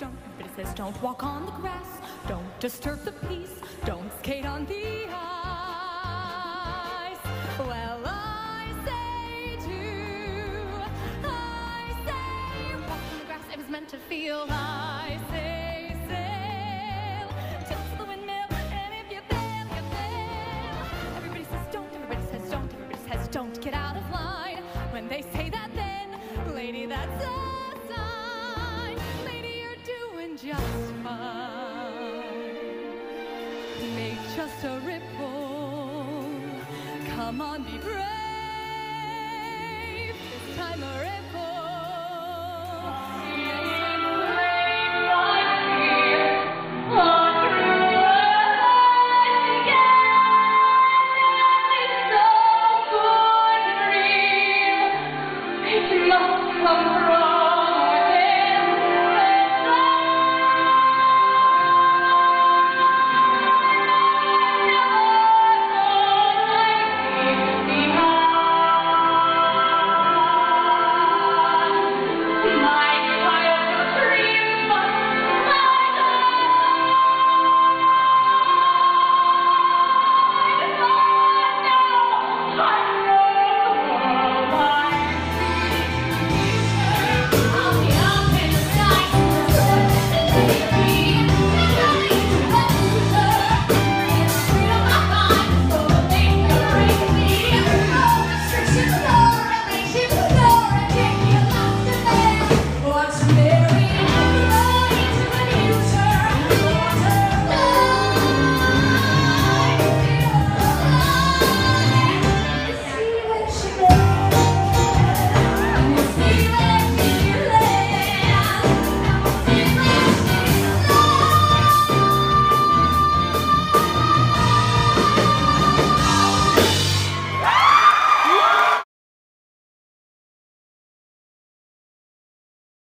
don't. Everybody says don't walk on the grass. Don't disturb the peace. Don't skate on the ice. Well, I say walk on the grass. It was meant to feel. I say sail. Tilt to the windmill, and if you fail, you fail. Everybody says don't. Everybody says don't. Everybody says don't. Get out of line. When they say that, then, lady, that's a sign. Lady, you're doing just fine. Make just a ripple. Come on, be brave. This time around.